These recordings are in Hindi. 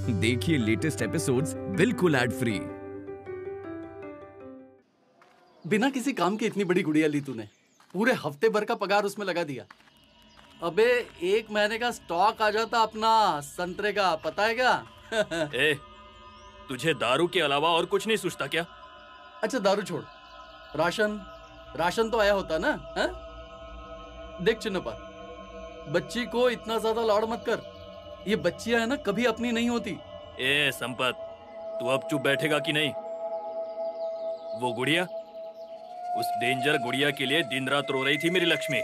देखिए लेटेस्ट एपिसोड्स बिल्कुल एड फ्री। बिना किसी काम की इतनी बड़ी गुड़िया ली तूने, पूरे हफ्ते भर का पगार उसमें लगा दिया। अबे 1 महीने का स्टॉक आ जाता अपना संतरे का, पता है क्या? ए, तुझे दारू के अलावा और कुछ नहीं सूझता क्या? अच्छा दारू छोड़, राशन तो आया होता ना? है? देख चिन्नप्पा, बच्ची को इतना ज्यादा लाड़ मत कर। ये बच्चियां है ना, कभी अपनी नहीं होती। ए संपत, तू अब चुप बैठेगा कि नहीं? वो गुड़िया, उस डेंजर गुड़िया के लिए दिन रात रो रही थी मेरी लक्ष्मी।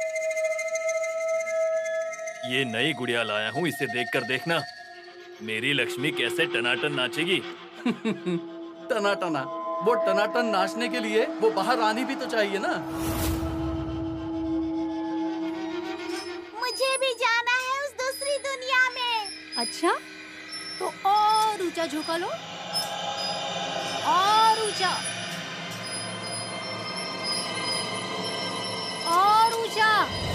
ये नई गुड़िया लाया हूँ, इसे देखकर देखना मेरी लक्ष्मी कैसे टनाटन नाचेगी। टनाटना, वो टनाटन नाचने के लिए वो बाहर आनी भी तो चाहिए ना। मुझे भी जाना है उस दूसरी दुनिया में। अच्छा, तो और ऊंचा झोंका लो, और ऊंचा, और ऊंचा।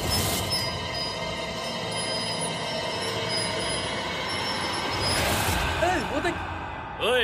वो देख। ओए,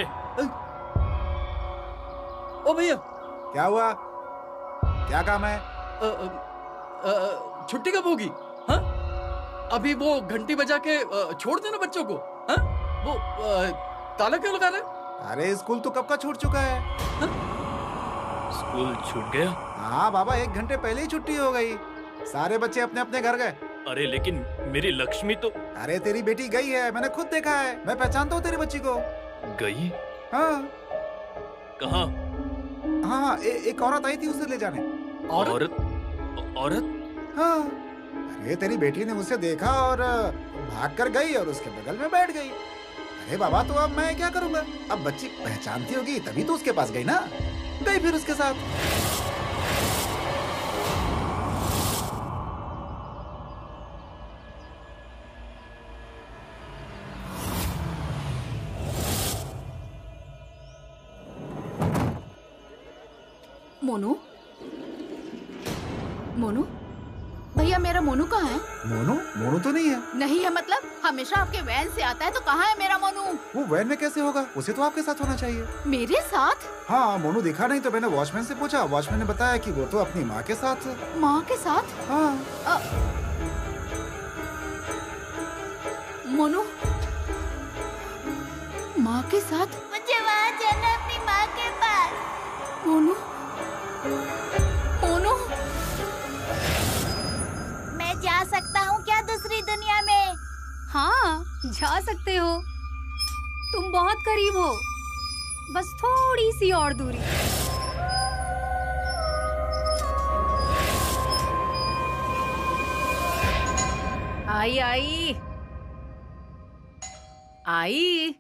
ओ भैया, क्या हुआ? क्या काम है? छुट्टी कब होगी? हाँ? अभी वो घंटी बजा के छोड़ देना बच्चों को। हाँ? वो ताला क्यों लगा रहे? अरे स्कूल तो कब का छूट चुका है। हाँ? स्कूल छूट गया? हाँ बाबा, 1 घंटे पहले ही छुट्टी हो गई। सारे बच्चे अपने अपने घर गए। अरे लेकिन मेरी लक्ष्मी तो। अरे तेरी बेटी गई है, मैंने खुद देखा है। मैं पहचानता हूँ तेरी बच्ची को। गई? हाँ कहाँ? हाँ, एक औरत आई थी उसे ले जाने। औरत? हाँ, अरे तेरी बेटी ने मुझसे देखा और भाग कर गई और उसके बगल में बैठ गई। अरे बाबा, तो अब मैं क्या करूँगा? अब बच्ची पहचानती होगी तभी तो उसके पास गई ना। गई फिर उसके साथ। मोनू, मोनू भैया, मेरा मोनू कहाँ है? मोनू तो नहीं है। नहीं है मतलब? हमेशा आपके वैन से आता है, तो कहाँ है मेरा मोनू? वो वैन में कैसे होगा? उसे तो आपके साथ होना चाहिए। मेरे साथ? हाँ, मोनू दिखा नहीं तो मैंने वॉचमैन से पूछा। वॉचमैन ने बताया कि वो तो अपनी माँ के साथ है। माँ के साथ? हाँ। मोनू माँ के साथ? मुझे वहाँ जाना, अपनी माँ के पास। मोनू, मोनू, मैं जा सकता हूँ क्या दूसरी दुनिया में? हाँ जा सकते हो। तुम बहुत करीब हो, बस थोड़ी सी और दूरी। आई आई आई।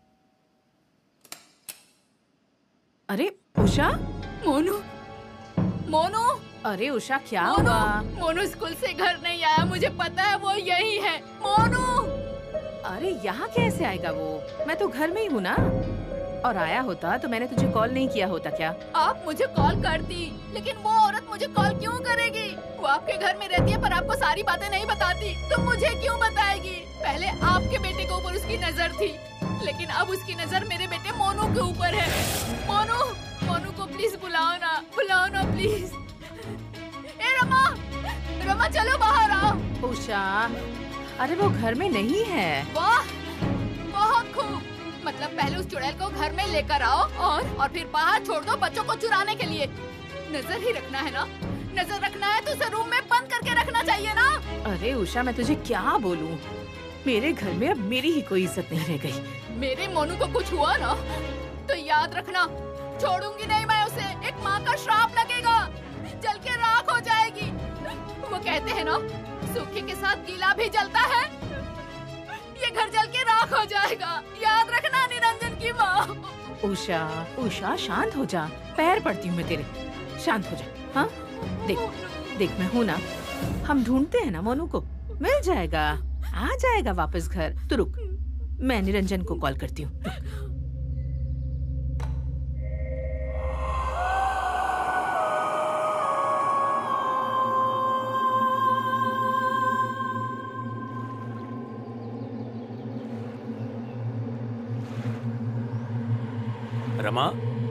अरे उषा, मोनू, मोनू, अरे उषा क्या मोनू, हुआ? मोनू स्कूल से घर नहीं आया, मुझे पता है वो यही है। मोनू, अरे यहाँ कैसे आएगा वो? मैं तो घर में ही हूँ ना। और आया होता तो मैंने तुझे कॉल नहीं किया होता क्या? आप मुझे कॉल करती, लेकिन वो औरत मुझे कॉल क्यों करेगी? वो आपके घर में रहती है पर आपको सारी बातें नहीं बताती, तो मुझे क्यों बताएगी? पहले आपके बेटे के ऊपर उसकी नजर थी, लेकिन अब उसकी नजर मेरे बेटे मोनू के ऊपर है। मोनू, मोनू को प्लीज बुलाओ ना प्लीज। ए रमा, रमा चलो बाहर आओ। उषा, अरे वो घर में नहीं है। वाह, बहुत खूब। मतलब पहले उस चुड़ैल को घर में लेकर आओ और फिर बाहर छोड़ दो बच्चों को चुराने के लिए। नजर ही रखना है ना? नजर रखना है तो उसे रूम में बंद करके रखना चाहिए ना? अरे उषा, मैं तुझे क्या बोलूं? मेरे घर में अब मेरी ही कोई इज्जत नहीं रह गई। मेरे मोनू को कुछ हुआ ना तो याद रखना, छोड़ूंगी नहीं मैं उसे। एक माँ का श्राप लगेगा, जल के राख हो जाएगी। वो कहते हैं ना, सूखे के साथ गीला भी जलता है। ये घर जल के राख हो जाएगा, याद रखना निरंजन की माँ। उषा, उषा शांत हो जा, पैर पड़ती हूँ मैं तेरे, शांत हो जा। हाँ देख देख, मैं हूँ ना। हम ढूंढते हैं ना मोनू को, मिल जाएगा, आ जाएगा वापस घर। तो रुक, मैं निरंजन को कॉल करती हूँ। रमा,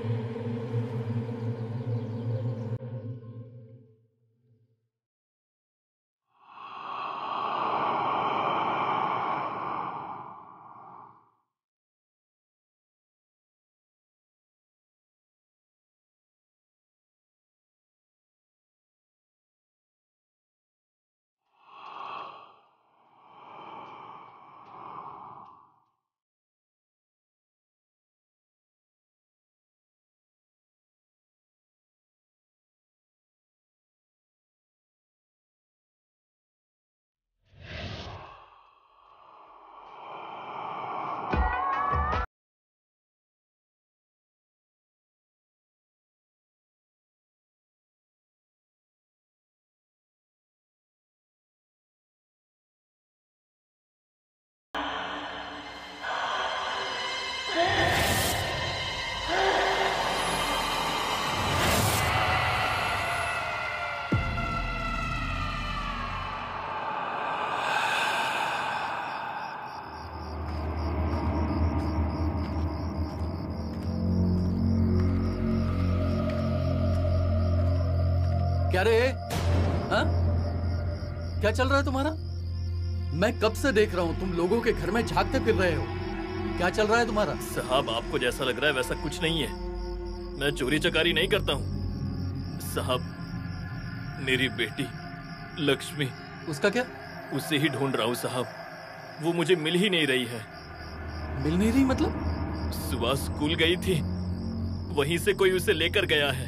क्या रे? हाँ? क्या चल रहा है तुम्हारा? मैं कब से देख रहा हूँ तुम लोगों के घर में झांकते फिर रहे हो। क्या चल रहा है तुम्हारा? साहब आपको जैसा लग रहा है वैसा कुछ नहीं है। मैं चोरी चकारी नहीं करता हूँ साहब। मेरी बेटी लक्ष्मी। उसका क्या? उसे ही ढूंढ रहा हूँ साहब। वो मुझे मिल ही नहीं रही है। मिल नहीं रही मतलब? सुबह स्कूल गई थी, वहीं से कोई उसे लेकर गया है।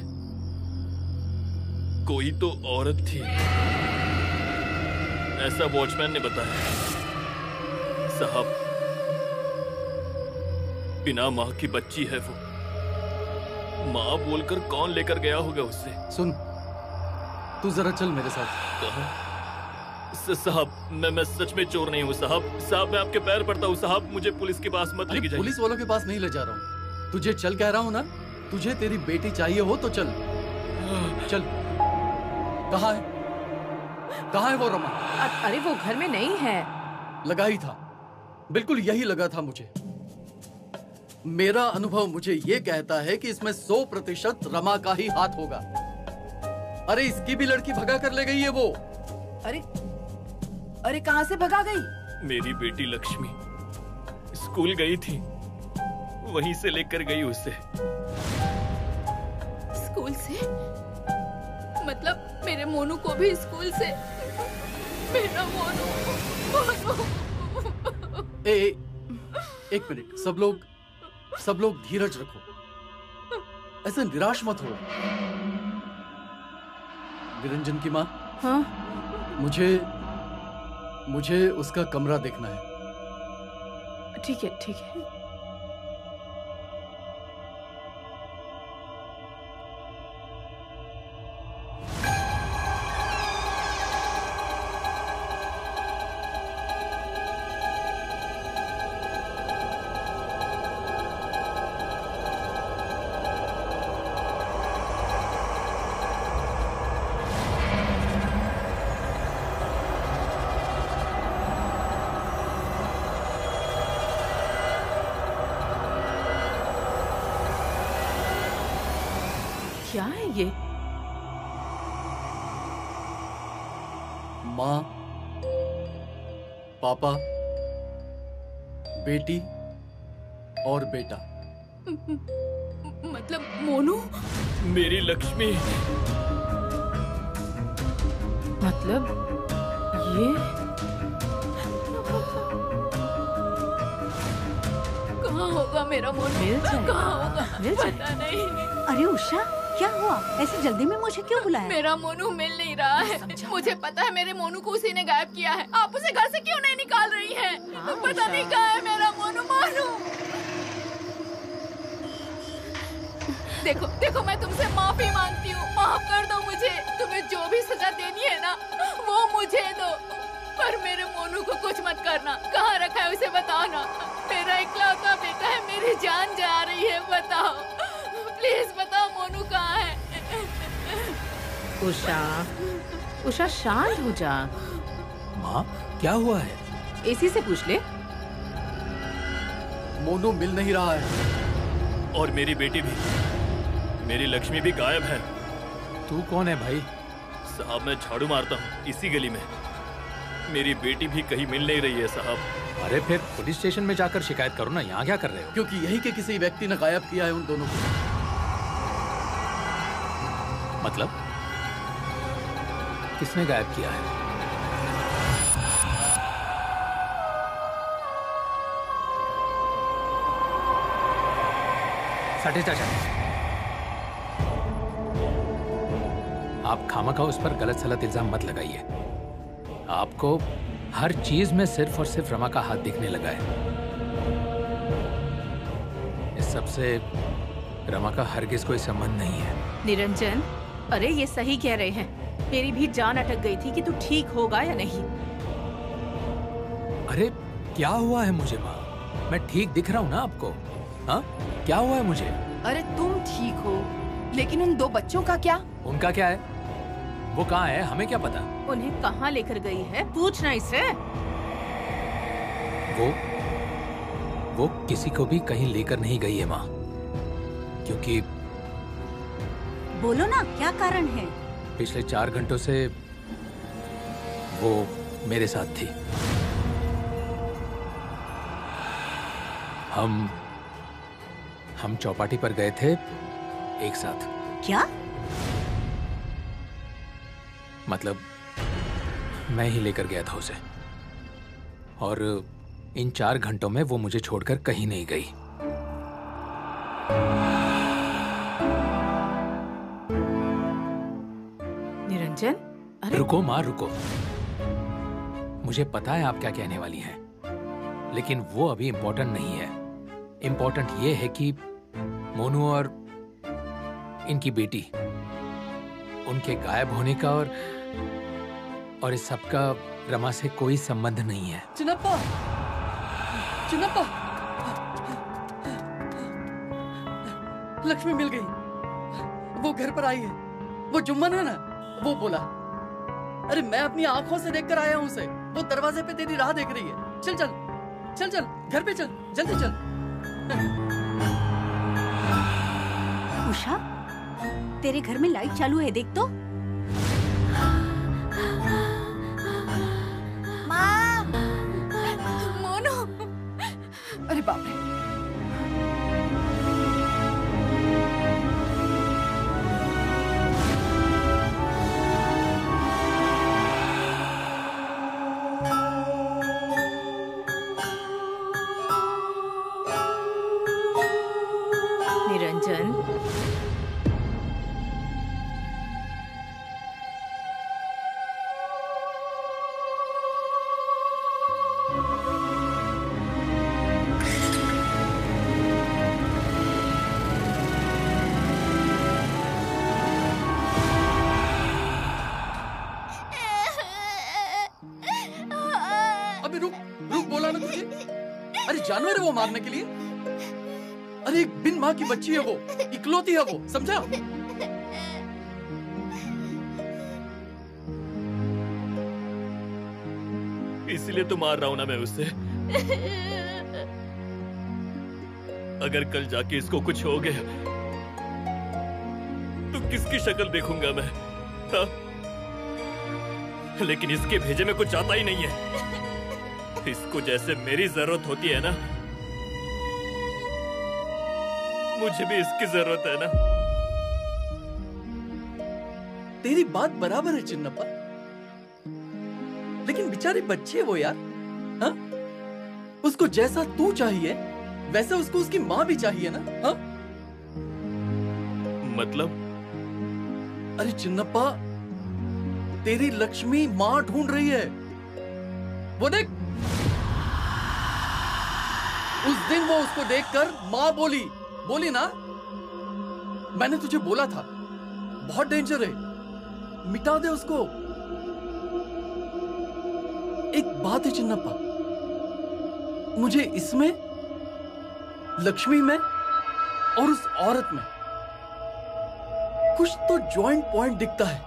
कोई तो औरत थी, ऐसा वॉचमैन ने बताया साहब। बिना माँ की बच्ची है वो। माँ बोलकर कौन लेकर गया होगा उसे। सुन, तू जरा चल मेरे साथ। कहाँ? साहब मैं सच में चोर नहीं हूँ साहब। साहब मैं आपके पैर पड़ता हूँ साहब, मुझे पुलिस के पास मत लेके जाइए। पुलिस वालों के पास नहीं ले जा रहा हूँ, तुझे चल कह रहा हूँ ना। तुझे तेरी बेटी चाहिए हो तो चल चल। कहाँ है? कहाँ है वो रमा? अरे वो घर में नहीं है। लगा ही था, बिल्कुल यही लगा था मुझे। मेरा अनुभव मुझे ये कहता है कि इसमें 100% रमा का ही हाथ होगा। अरे इसकी भी लड़की भगा कर ले गई है वो। अरे कहाँ से भगा गई? मेरी बेटी लक्ष्मी स्कूल गई थी, वहीं से लेकर गई उसे। स्कूल से? मतलब मेरे मोनू को भी स्कूल से? मेरा मोनू। एक मिनट, सब लोग धीरज रखो, ऐसे निराश मत हो। निरंजन की माँ। हाँ? मुझे उसका कमरा देखना है। ठीक है ठीक है। क्या है ये? माँ, पापा, बेटी और बेटा। मतलब मोनू? मेरी लक्ष्मी। मतलब ये? कहाँ होगा मेरा मोनू? मिल जाएगा। कहाँ होगा? मिल जाएगा। पता नहीं। अरे उषा, क्या हुआ? ऐसी जल्दी में मुझे क्यों बुलाया? मेरा मोनू मिल नहीं रहा है। मुझे पता है मेरे मोनू को उसी ने गायब किया है। आप उसे घर से क्यों नहीं निकाल रही हैं? पता नहीं कहाँ है मेरा मोनू। मोनू, देखो देखो, मैं तुमसे माफी मांगती हूँ, माफ कर दो मुझे। तुम्हें जो भी सजा देनी है ना, वो मुझे दो, पर मेरे मोनू को कुछ मत करना। कहाँ रखा है उसे बताओ ना। मेरा इकलौता बेटा है, मेरी जान जा रही है। बताओ प्लीज, बताओ मोनू कहाँ है? उषा शांत हो जा। माँ क्या हुआ है? एसी से पूछ ले। मोनू मिल नहीं रहा है। और मेरी बेटी भी, मेरी लक्ष्मी भी गायब है। तू कौन है भाई? साहब मैं झाड़ू मारता हूँ इसी गली में। मेरी बेटी भी कहीं मिल नहीं रही है साहब। अरे फिर पुलिस स्टेशन में जाकर शिकायत करो ना, यहाँ क्या कर रहे हो? क्योंकि यही के किसी व्यक्ति ने गायब किया है उन दोनों को। मतलब किसने गायब किया है? सटे चाचा, आप खामखा उस पर गलत सलत इल्जाम मत लगाइए। आपको हर चीज में सिर्फ और सिर्फ रमा का हाथ दिखने लगा है। इस सबसे रमा का हरगिज कोई संबंध नहीं है। निरंजन, अरे ये सही कह रहे हैं। मेरी भी जान अटक गई थी कि तू ठीक होगा या नहीं। अरे क्या हुआ है मुझे माँ? मैं ठीक दिख रहा हूँ ना आपको? हाँ, क्या हुआ है मुझे? अरे तुम ठीक हो, लेकिन उन दो बच्चों का क्या? उनका क्या है? वो कहाँ है? हमें क्या पता? उन्हें कहाँ लेकर गई है? पूछना इससे। वो किसी को भी कहीं लेकर नहीं गई है माँ, क्योंकि बोलो ना, क्या कारण है? पिछले 4 घंटों से वो मेरे साथ थी। हम चौपाटी पर गए थे एक साथ। क्या? मतलब मैं ही लेकर गया था उसे, और इन 4 घंटों में वो मुझे छोड़कर कहीं नहीं गई। निरंजन, अरे रुको माँ, रुको। मुझे पता है आप क्या कहने वाली हैं, लेकिन वो अभी इम्पोर्टेंट नहीं है। इम्पोर्टेंट ये है कि मोनू और इनकी बेटी, उनके गायब होने का और इस सब का रमा से कोई संबंध नहीं है। चिन्नप्पा, चिन्नप्पा, लक्ष्मी मिल गई। वो घर पर आई है। वो जुम्मन है ना, वो बोला। अरे मैं अपनी आंखों से देखकर आया हूँ उसे। वो दरवाजे पे तेरी राह देख रही है। चल चल चल चल, घर पे चल, जल्दी चल। उषा, तेरे घर में लाइट चालू है, देख तो। माँ, मोनू, अरे बाप रे। निरंजन, अबे रुक रुक, बोला ना तुझे। अरे जानवर है वो मारने के लिए। अरे एक बिन माँ की बच्ची है वो, इकलौती है वो, समझा? इसलिए तो मार रहा हूं ना मैं उससे। अगर कल जाके इसको कुछ हो गया तो किसकी शक्ल देखूंगा मैं? हाँ? लेकिन इसके भेजे में कुछ आता ही नहीं है। इसको जैसे मेरी जरूरत होती है ना, मुझे भी इसकी जरूरत है ना। तेरी बात बराबर है चिन्नप्पा, लेकिन बेचारी बच्ची है वो यार। हाँ? उसको जैसा तू चाहिए वैसे उसको उसकी माँ भी चाहिए ना। हाँ? मतलब? अरे चिन्नप्पा, तेरी लक्ष्मी माँ ढूंढ रही है। वो देख, उस दिन वो उसको देखकर माँ बोली ना, मैंने तुझे बोला था बहुत डेंजर है, मिटा दे उसको। एक बात है चिन्नप्पा, मुझे इसमें, लक्ष्मी में और उस औरत में कुछ तो जॉइंट पॉइंट दिखता है।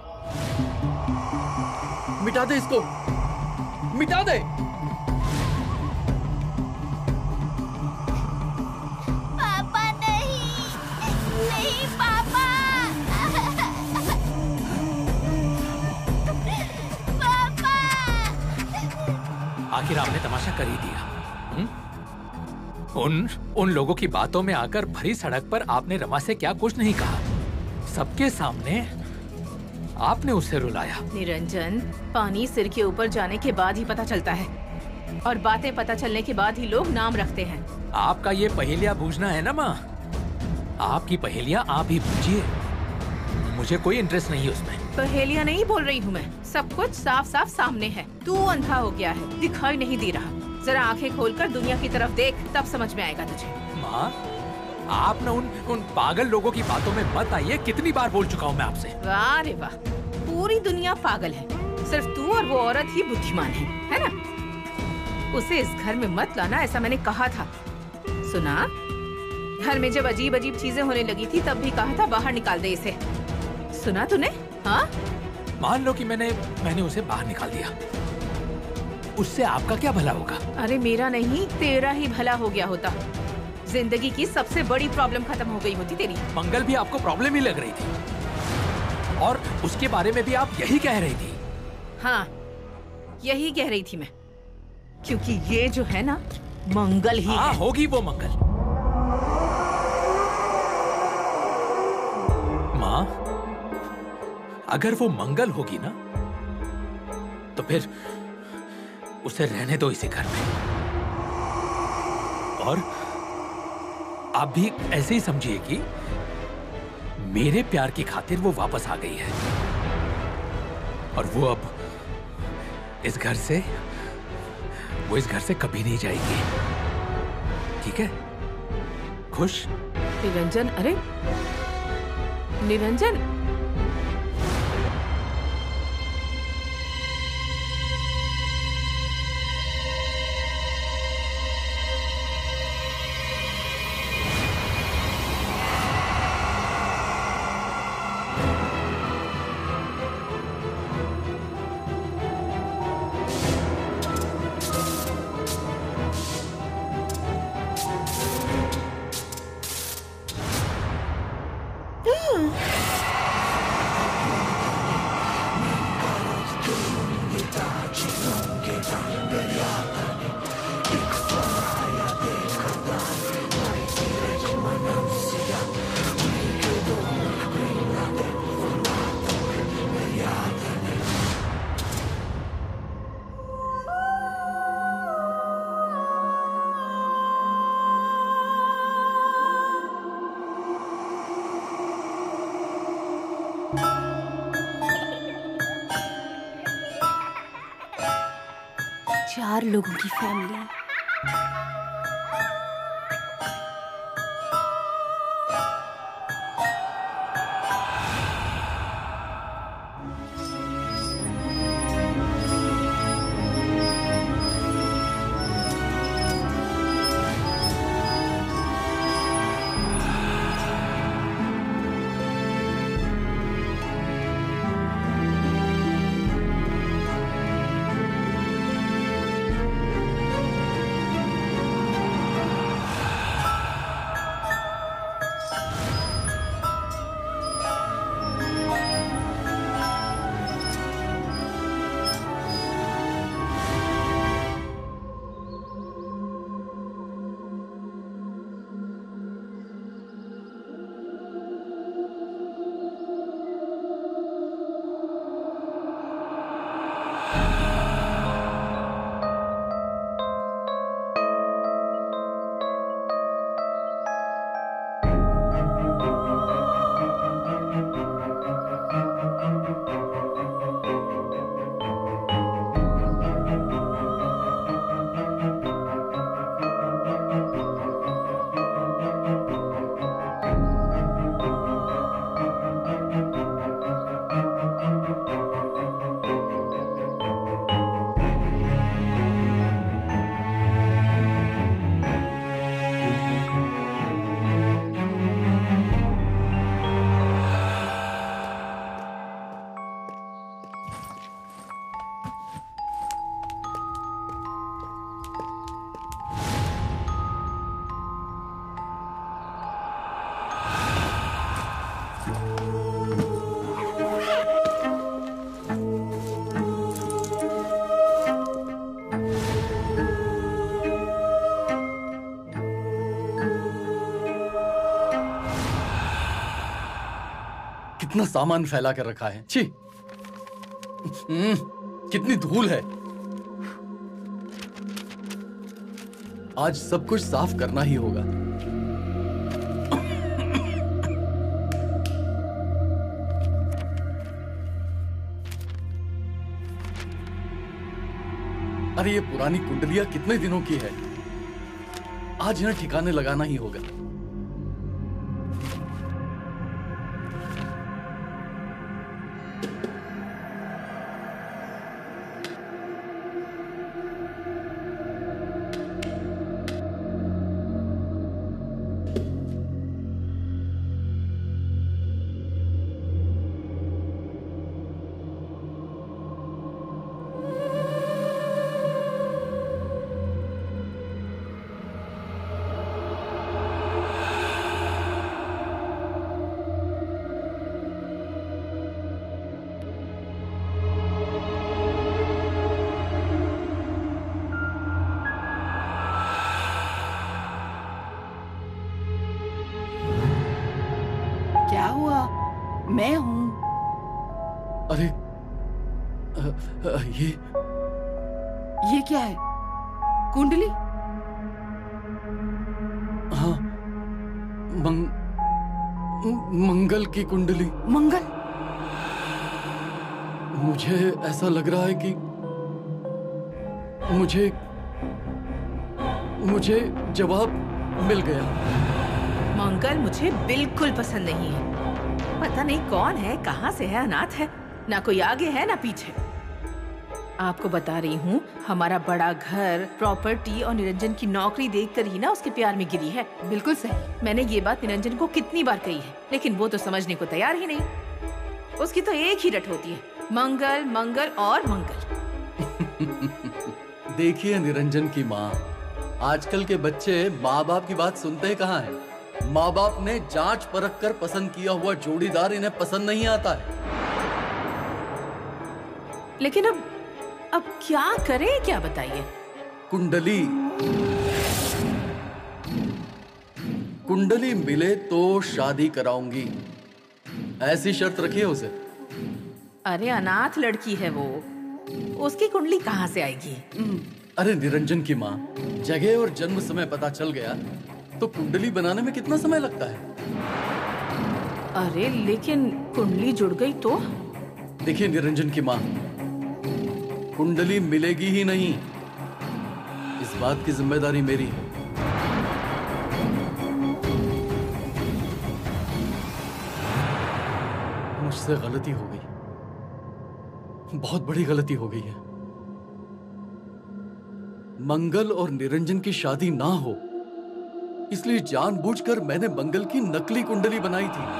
मिटा दे इसको, मिटा दे। पापा नहीं। आखिर आपने तमाशा कर ही दिया। उन लोगों की बातों में आकर भरी सड़क पर आपने रमा से क्या कुछ नहीं कहा। सबके सामने आपने उसे रुलाया। निरंजन, पानी सिर के ऊपर जाने के बाद ही पता चलता है और बातें पता चलने के बाद ही लोग नाम रखते हैं। आपका ये पहेलियां बूझना है ना माँ, आपकी पहेलियां आप ही बूझिए, मुझे कोई इंटरेस्ट नहीं है उसमें। पहेलियां नहीं बोल रही हूँ मैं, सब कुछ साफ साफ सामने है। तू अंधा हो गया है, दिखाई नहीं दे रहा। जरा आंखें खोलकर दुनिया की तरफ देख, तब समझ में आएगा तुझे। माँ, आप न उन पागल लोगों की बातों में मत आइए। कितनी बार बोल चुका हूँ मैं आपसे। वाह रे वाह, पूरी दुनिया पागल है, सिर्फ तू और वो औरत ही बुद्धिमान है ना? उसे इस घर में मत लाना, ऐसा मैंने कहा था। सुना, घर में जब अजीब अजीब चीजें होने लगी थी तब भी कहा था बाहर निकाल दे इसे। सुना तूने? हाँ, मान लो कि मैंने उसे बाहर निकाल दिया, उससे आपका क्या भला होगा? अरे मेरा नहीं, तेरा ही भला हो गया होता। जिंदगी की सबसे बड़ी प्रॉब्लम खत्म हो गई होती तेरी। मंगल भी आपको प्रॉब्लम ही लग रही थी और उसके बारे में भी आप यही कह रही थी। हाँ, यही कह रही थी मैं, क्योंकि ये जो है ना, मंगल ही है। होगी वो मंगल। माँ, अगर वो मंगल होगी ना, तो फिर उसे रहने दो इसी घर में। और आप भी ऐसे ही समझिए कि मेरे प्यार की खातिर वो वापस आ गई है और वो अब इस घर से कभी नहीं जाएगी। ठीक है? खुश? निरंजन, अरे निरंजन, चार लोगों की फैमिली। कितना सामान फैला कर रखा है। छी, कितनी धूल है। आज सब कुछ साफ करना ही होगा। अरे ये पुरानी कुंडलियां कितने दिनों की है। आज इन्हें ठिकाने लगाना ही होगा। क्या हुआ? मैं हूँ। अरे ये क्या है? कुंडली? हाँ, मंगल की कुंडली। मंगल? मुझे ऐसा लग रहा है कि मुझे जवाब मिल गया। मंगल मुझे बिल्कुल पसंद नहीं है। पता नहीं कौन है, कहाँ से है, अनाथ है, ना कोई आगे है ना पीछे। आपको बता रही हूँ, हमारा बड़ा घर, प्रॉपर्टी और निरंजन की नौकरी देखकर ही ना उसके प्यार में गिरी है। बिल्कुल सही। मैंने ये बात निरंजन को कितनी बार कही है, लेकिन वो तो समझने को तैयार ही नहीं। उसकी तो एक ही रट होती है, मंगल मंगल और मंगल। देखिए निरंजन की माँ, आजकल के बच्चे माँ बाप की बात सुनते कहाँ हैं? माँ बाप ने जांच परख कर पसंद किया हुआ जोड़ीदार इन्हें पसंद नहीं आता है। लेकिन अब क्या करें, क्या बताइए? कुंडली मिले तो शादी कराऊंगी, ऐसी शर्त रखिए उसे। अरे अनाथ लड़की है वो, उसकी कुंडली कहाँ से आएगी? अरे निरंजन की माँ, जगह और जन्म समय पता चल गया तो कुंडली बनाने में कितना समय लगता है? अरे लेकिन कुंडली जुड़ गई तो? देखिए निरंजन की माँ, कुंडली मिलेगी ही नहीं, इस बात की जिम्मेदारी मेरी है। मुझसे गलती हो गई, बहुत बड़ी गलती हो गई है। मंगल और निरंजन की शादी ना हो, इसलिए जानबूझकर मैंने मंगल की नकली कुंडली बनाई थी।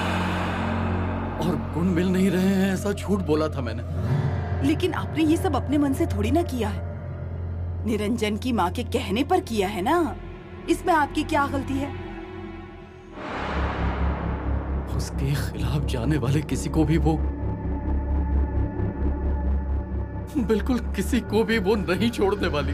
और गुण मिल नहीं रहे हैं ऐसा झूठ बोला था मैंने। लेकिन आपने ये सब अपने मन से थोड़ी ना किया है, निरंजन की माँ के कहने पर किया है ना। इसमें आपकी क्या गलती है? उसके खिलाफ जाने वाले किसी को भी वो, बिल्कुल किसी को भी वो नहीं छोड़ने वाली।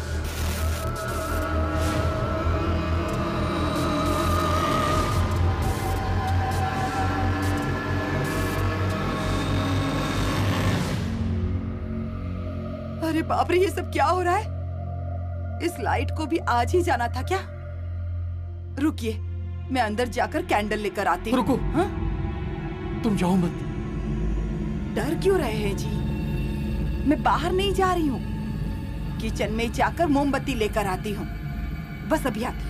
अरे बाप रे, ये सब क्या हो रहा है? इस लाइट को भी आज ही जाना था क्या? रुकिए, मैं अंदर जाकर कैंडल लेकर आती हूँ। रुको। हाँ? तुम जाओ मत। डर क्यों रहे हैं जी? मैं बाहर नहीं जा रही हूँ, किचन में जाकर मोमबत्ती लेकर आती हूँ। बस अभी आती हूँ।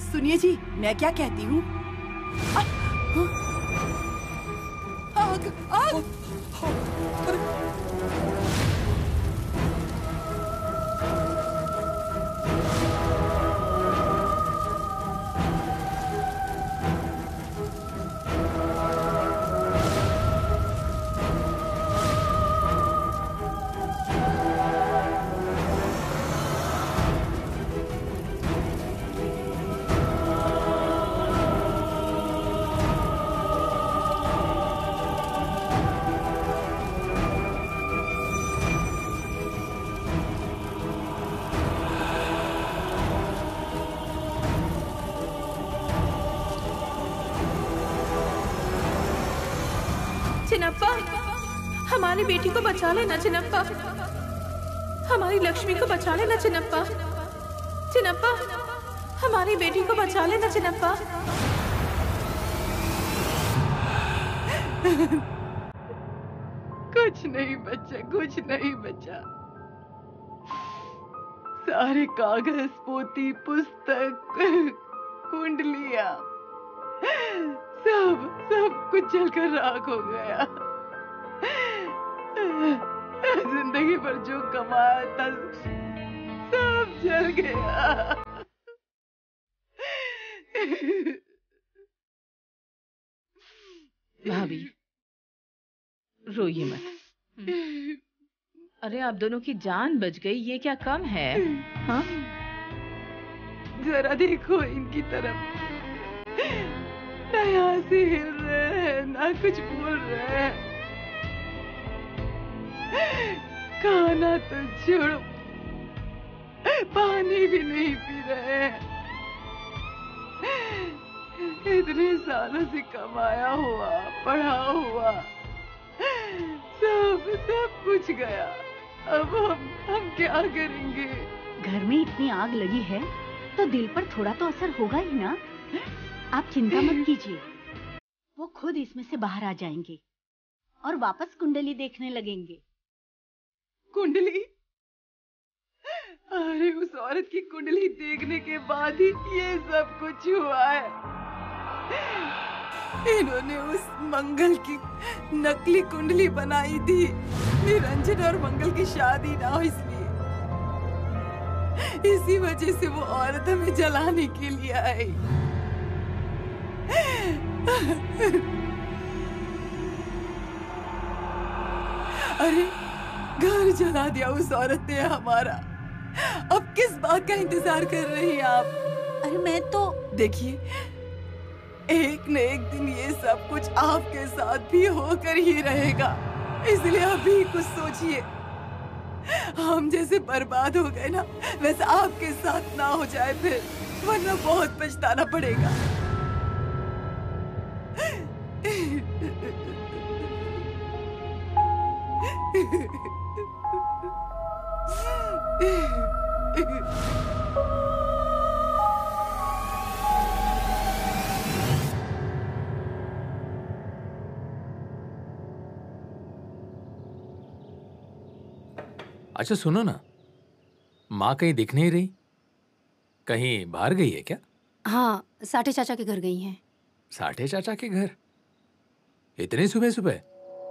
सुनिए जी, मैं क्या कहती हूँ। आग, आग। चिनप्पा, हमारी बेटी को बचा लेना चिनप्पा, हमारी लक्ष्मी को बचा लेना चिनप्पा, चिनप्पा, हमारी बेटी को बचा लेना चिनप्पा। कुछ नहीं बच्चा, कुछ नहीं बचा। सारे कागज, पोती, पुस्तक, कुंडलियां, सब कुछ जलकर राख हो गया। जिंदगी भर जो कमाया था सब जल गया। भाभी, रोइए मत। अरे आप दोनों की जान बच गई, ये क्या कम है? हाँ? जरा देखो इनकी तरफ, ना यहाँ से हिल रहे हैं, ना कुछ बोल रहे हैं। खाना तो छोड़ो, पानी भी नहीं पी रहे हैं। इतने सालों से कमाया हुआ, पढ़ा हुआ, सब कुछ गया। अब हम क्या करेंगे? घर में इतनी आग लगी है तो दिल पर थोड़ा तो असर होगा ही ना। आप चिंता मत कीजिए, वो खुद इसमें से बाहर आ जाएंगे और वापस कुंडली देखने लगेंगे। कुंडली? अरे उस औरत की कुंडली देखने के बाद ही ये सब कुछ हुआ है। इन्होंने उस मंगल की नकली कुंडली बनाई थी, निरंजन और मंगल की शादी ना हो इसलिए। इसी वजह से वो औरत हमें जलाने के लिए आई। अरे घर जला दिया उस औरत ने हमारा। अब किस बात का इंतजार कर रही हैं आप? अरे मैं तो देखिए, एक न एक दिन ये सब कुछ आपके साथ भी होकर ही रहेगा, इसलिए अभी कुछ सोचिए। हम जैसे बर्बाद हो गए ना, वैसे आपके साथ ना हो जाए फिर, वरना बहुत पछताना पड़ेगा। अच्छा सुनो ना, माँ कहीं दिख नहीं रही, कहीं बाहर गई है क्या? हाँ, साठे चाचा के घर गई हैं। साठे चाचा के घर? इतनी सुबह सुबह?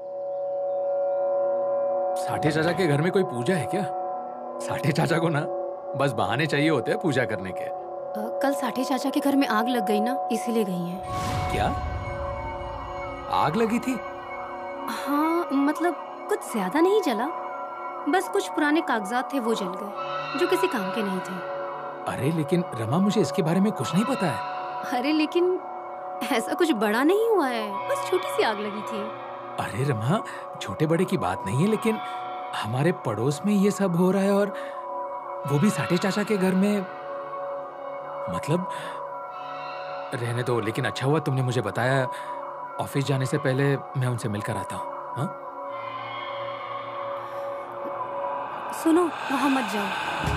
साठे चाचा के घर में कोई पूजा है क्या? साठे चाचा को ना बस बहाने चाहिए होते हैं पूजा करने के। कल साठे चाचा के घर में आग लग गई ना, इसीलिए गई हैं। क्या? आग लगी थी? हाँ, मतलब कुछ ज्यादा नहीं जला, बस कुछ पुराने कागजात थे वो जल गए, जो किसी काम के नहीं थे। अरे लेकिन रमा, मुझे इसके बारे में कुछ नहीं पता है। अरे लेकिन ऐसा कुछ बड़ा नहीं हुआ है, बस छोटी सी आग लगी थी। अरे रमा, छोटे बड़े की बात नहीं है, लेकिन हमारे पड़ोस में ये सब हो रहा है और वो भी साठे चाचा के घर में। मतलब रहने दो, लेकिन अच्छा हुआ तुमने मुझे बताया। ऑफिस जाने से पहले मैं उनसे मिलकर आता हूँ। हाँ? सुनो, वहां मत जाओ।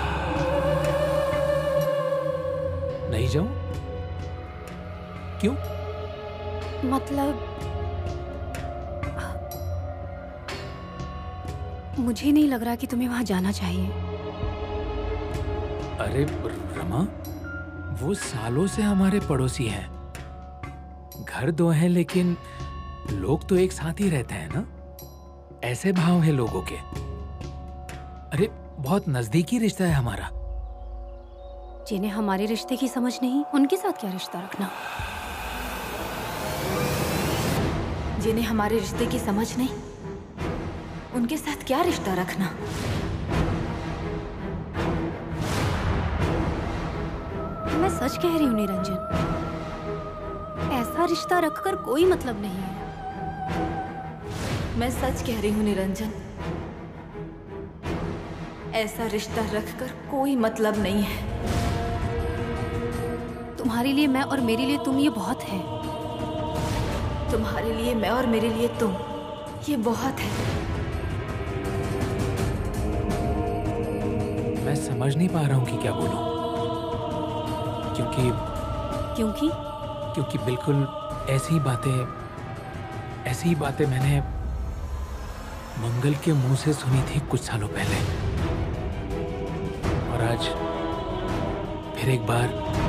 नहीं जाऊं? क्यों? मतलब मुझे नहीं लग रहा कि तुम्हें वहां जाना चाहिए। अरे रमा, वो सालों से हमारे पड़ोसी हैं। घर दो हैं लेकिन लोग तो एक साथ ही रहते हैं ना। ऐसे भाव है लोगों के। अरे बहुत नजदीकी रिश्ता है हमारा। जिन्हें हमारे रिश्ते की समझ नहीं, उनके साथ क्या रिश्ता रखना। जिन्हें हमारे रिश्ते की समझ नहीं, उनके साथ क्या रिश्ता रखना। मैं सच कह रही हूँ निरंजन, ऐसा रिश्ता रखकर कोई मतलब नहीं है। मैं सच कह रही हूँ निरंजन, ऐसा रिश्ता रखकर कोई मतलब नहीं है। तुम्हारे लिए मैं और मेरे लिए तुम, ये बहुत है। तुम्हारे लिए मैं और मेरे लिए तुम, ये बहुत है। मैं समझ नहीं पा रहा हूँ कि क्या बोलूं। क्योंकि बिल्कुल ऐसी बातें मैंने मंगल के मुंह से सुनी थी कुछ सालों पहले। और आज फिर एक बार।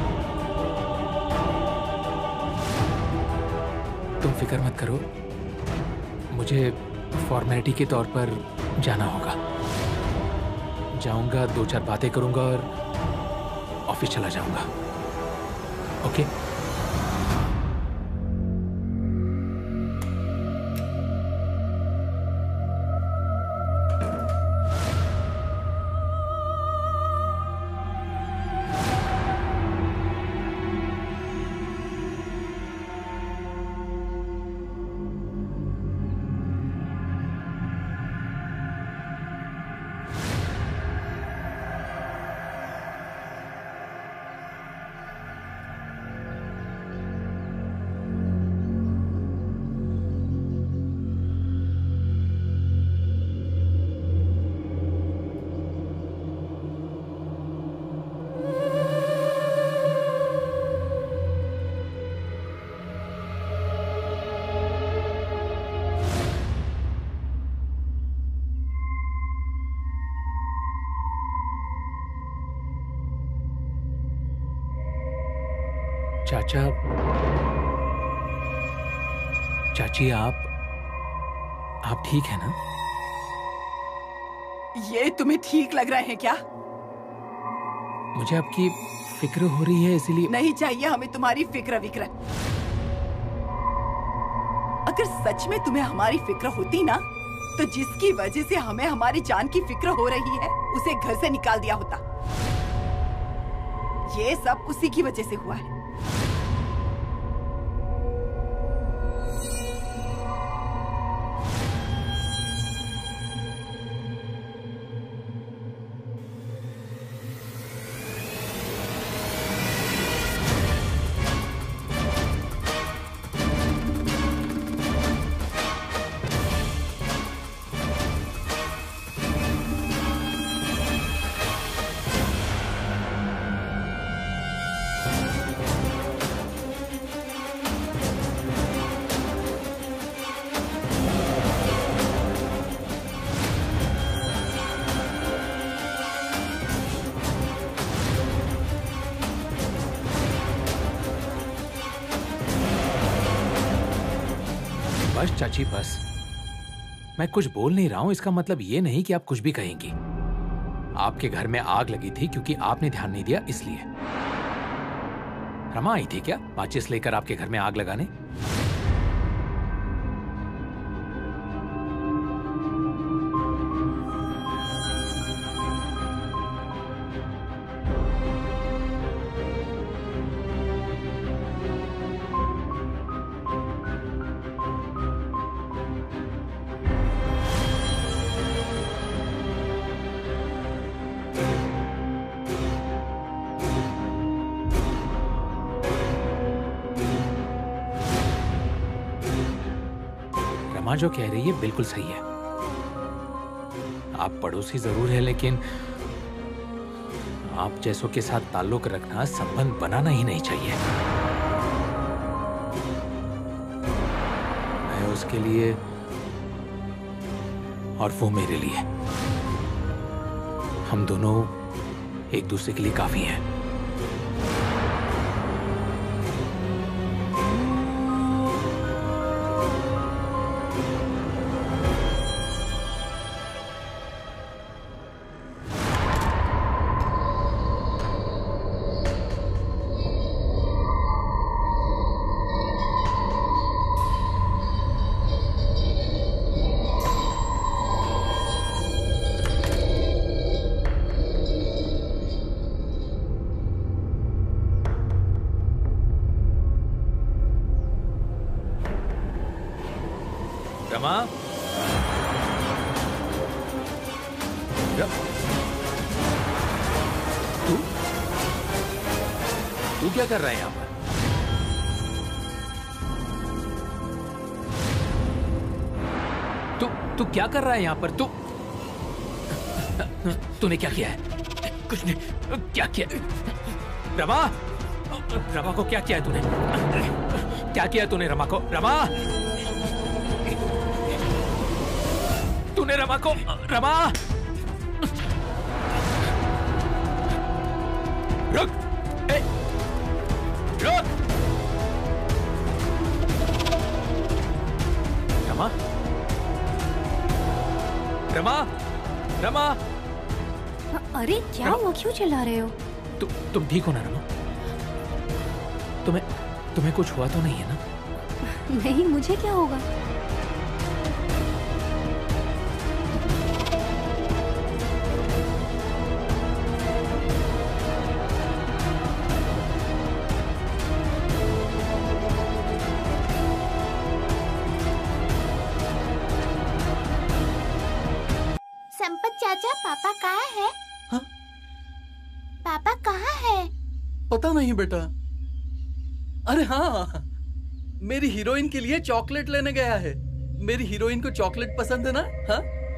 तुम फिक्र मत करो, मुझे फॉर्मेलिटी के तौर पर जाना होगा। जाऊंगा, 2-4 बातें करूंगा और ऑफिस चला जाऊंगा। ओके? चाची, आप ठीक है ना? ये तुम्हें ठीक लग रहे हैं क्या? मुझे आपकी फिक्र हो रही है, इसीलिए। नहीं चाहिए हमें तुम्हारी फिक्र विक्र। अगर सच में तुम्हें हमारी फिक्र होती ना, तो जिसकी वजह से हमें हमारी जान की फिक्र हो रही है, उसे घर से निकाल दिया होता। ये सब उसी की वजह से हुआ है। बस चाची बस। मैं कुछ बोल नहीं रहा हूं, इसका मतलब ये नहीं कि आप कुछ भी कहेंगी। आपके घर में आग लगी थी क्योंकि आपने ध्यान नहीं दिया, इसलिए। रमा आई थी क्या माचिस लेकर आपके घर में आग लगाने? रमा जो कह रही है बिल्कुल सही है। आप पड़ोसी जरूर है, लेकिन आप जैसों के साथ ताल्लुक रखना, संबंध बनाना ही नहीं चाहिए। मैं उसके लिए और वो मेरे लिए, हम दोनों एक दूसरे के लिए काफी हैं। रमा, तू क्या कर रहा है यहाँ पर? तू क्या कर रहा है यहाँ पर? तूने क्या किया है? कुछ नहीं। क्या किया? रमा, रमा को क्या किया है तूने? क्या किया तूने रमा को? रमा, तूने रमा को? रमा, रुक, रुक। रमा, रमा, रमा। अरे क्या हुआ? क्यों चिल्ला रहे हो? तुम ठीक हो ना रमा? तुम्हें कुछ हुआ तो नहीं है ना? नहीं, मुझे क्या होगा? संपत चाचा, पापा कहाँ है? हाँ? पापा कहाँ है? पता नहीं बेटा। अरे हाँ, मेरी हीरोइन के लिए चॉकलेट लेने गया है। मेरी हीरोइन को चॉकलेट पसंद है ना? हाँ?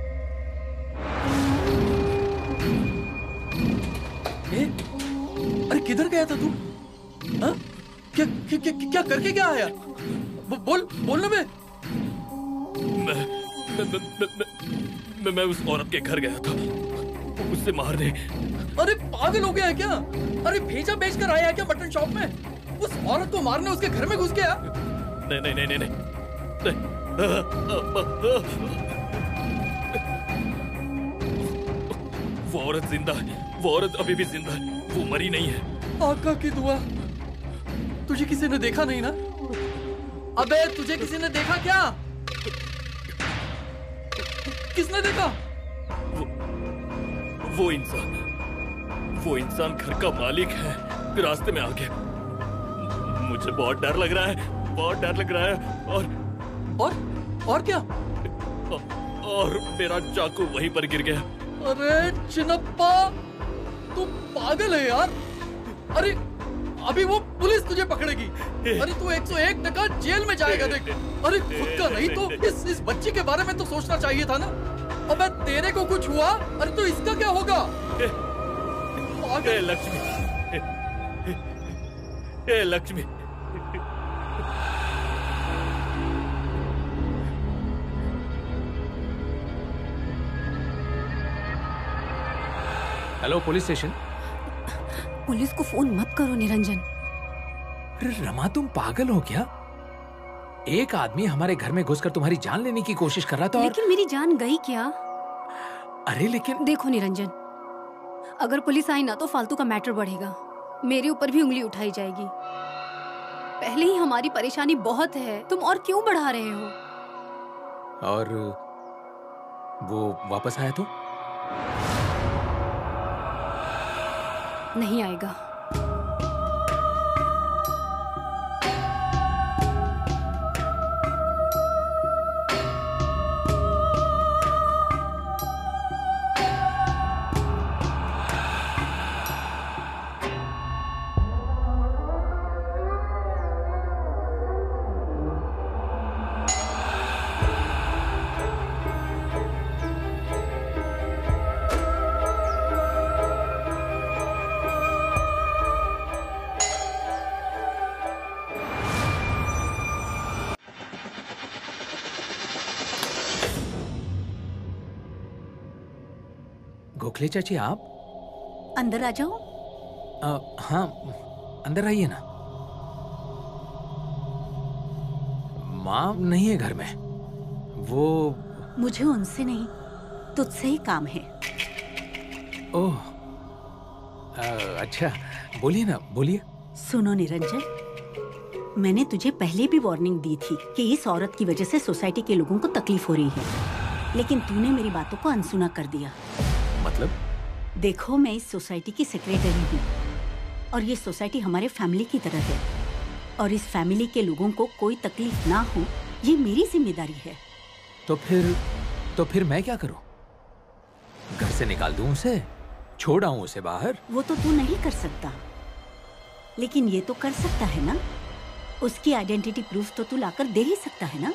अरे किधर गया था तू? हाँ? क्या करके क्या आया? बोल ना बे। मैं उस औरत के घर गया था, उससे मारने। अरे पागल हो गया है क्या? अरे भेजा बेच कर आया है क्या मटन शॉप में? उस औरत को मारने उसके घर में घुस गया? नहीं। वो औरत जिंदा है, वो औरत अभी भी जिंदा है, वो मरी नहीं है। आका की दुआ। तुझे किसी ने देखा नहीं ना? अबे तुझे किसी ने देखा क्या? किसने देखा? वो इंसान घर का मालिक है, रास्ते में आ गया। मुझे बहुत डर लग रहा है, बहुत डर लग रहा है। और क्या? और मेरा चाकू वहीं पर गिर गया। अरे चिनप्पा, तू पागल है यार। अरे अभी वो पुलिस तुझे पकड़ेगी। अरे तू 101 टका जेल में जाएगा देख। अरे खुद का नहीं तो इस बच्ची के बारे में तो सोचना चाहिए था ना। अबे तेरे को कुछ हुआ, अरे तो इसका क्या होगा? Lakshmi, Lakshmi. Hello police station. Police को फोन मत करो निरंजन। अरे रमा, तुम पागल हो क्या? एक आदमी हमारे घर में घुसकर तुम्हारी जान लेने की कोशिश कर रहा था। लेकिन मेरी जान गई क्या? अरे लेकिन देखो निरंजन, अगर पुलिस आई ना तो फालतू का मैटर बढ़ेगा, मेरे ऊपर भी उंगली उठाई जाएगी। पहले ही हमारी परेशानी बहुत है, तुम और क्यों बढ़ा रहे हो? और वो वापस आया तो? नहीं आएगा। गोखले चाची, आप अंदर आ जाओ। हाँ, अंदर आइए ना। माँ नहीं है घर में। वो मुझे उनसे नहीं, तुझसे ही काम है। ओह, अच्छा, बोलिए ना, बोलिए। सुनो निरंजन, मैंने तुझे पहले भी वार्निंग दी थी कि इस औरत की वजह से सोसाइटी के लोगों को तकलीफ हो रही है, लेकिन तूने मेरी बातों को अनसुना कर दिया। मतलब? देखो, मैं इस सोसाइटी की सेक्रेटरी हूँ और ये सोसाइटी हमारे फैमिली की तरह है, और इस फैमिली के लोगों को कोई तकलीफ ना हो ये मेरी जिम्मेदारी है। तो फिर मैं क्या करूं? घर से निकाल दूं उसे? छोड़ आऊं उसे बाहर? वो तो तू नहीं कर सकता, लेकिन ये तो कर सकता है ना। उसकी आइडेंटिटी प्रूफ तो तू लाकर दे ही सकता है ना।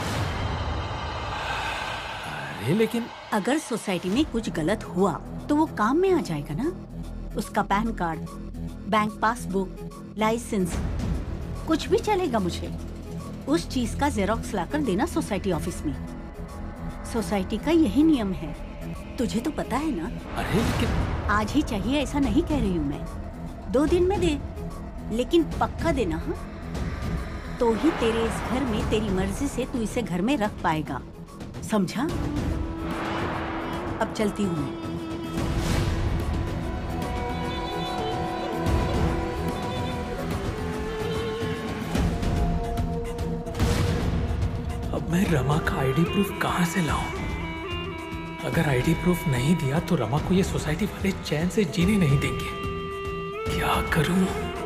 अरे लेकिन अगर सोसाइटी में कुछ गलत हुआ तो वो काम में आ जाएगा ना। उसका PAN card, bank passbook, licence, कुछ भी चलेगा। मुझे उस चीज का जेरोक्स लाकर देना सोसाइटी ऑफिस में। सोसाइटी का यही नियम है, तुझे तो पता है ना। अरे लेकिन आज ही चाहिए ऐसा नहीं कह रही हूँ मैं, 2 दिन में दे, लेकिन पक्का देना। हाँ, तो ही तेरे इस घर में तेरी मर्जी से तू इसे घर में रख पाएगा, समझा? अब चलती हूँ मैं। अब मैं रमा का आईडी प्रूफ कहाँ से लाऊं? अगर आईडी प्रूफ नहीं दिया तो रमा को ये सोसाइटी वाले चैन से जीने नहीं देंगे। क्या करूं?